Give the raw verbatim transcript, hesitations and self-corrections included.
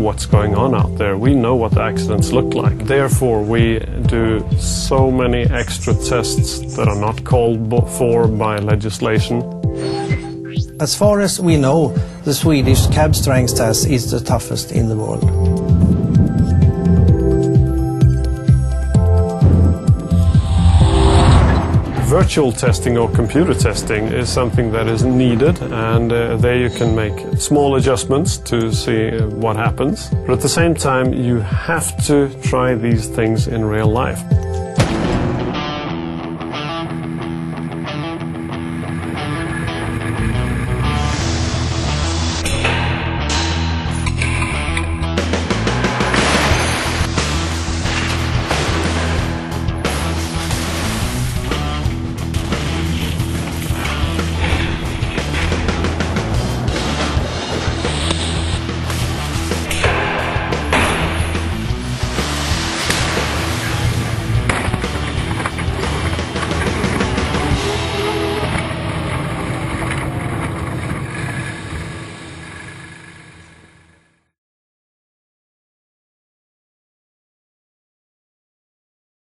what's going on out there. We know what the accidents look like. Therefore, we do so many extra tests that are not called for by legislation. As far as we know, the Swedish cab strength test is the toughest in the world. Virtual testing or computer testing is something that is needed, and uh, there you can make small adjustments to see uh, what happens. But at the same time, you have to try these things in real life.